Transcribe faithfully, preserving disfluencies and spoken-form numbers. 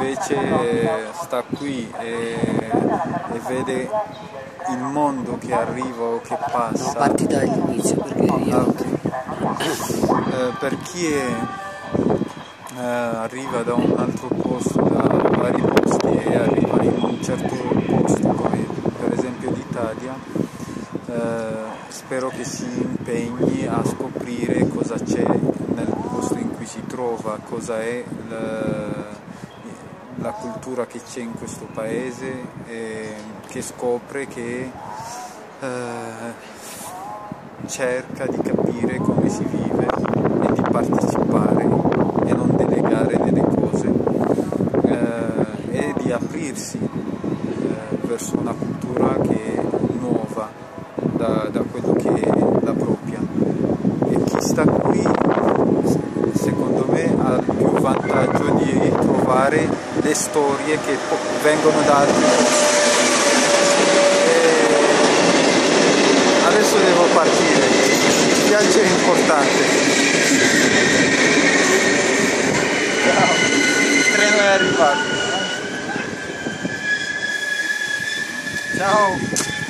invece sta qui e, e vede il mondo che arriva o che passa. No, parti dall'inizio perché io... Ah, okay. eh, per chi è, eh, arriva da un altro posto, da vari posti e arriva in un certo posto come per esempio l'Italia, eh, spero che si impegni a scoprire cosa c'è nel posto in cui si trova, cosa è la, la cultura che c'è in questo paese, e che scopre, che eh, cerca di capire come si vive e di partecipare e non delegare delle cose, eh, e di aprirsi eh, verso una cultura che è nuova da, da quello che è la propria. E chi sta qui secondo me ha il più vantaggio di trovare le storie che vengono da altri posti. Adesso devo partire, il viaggio è importante. Ciao, il treno è arrivato. Ciao.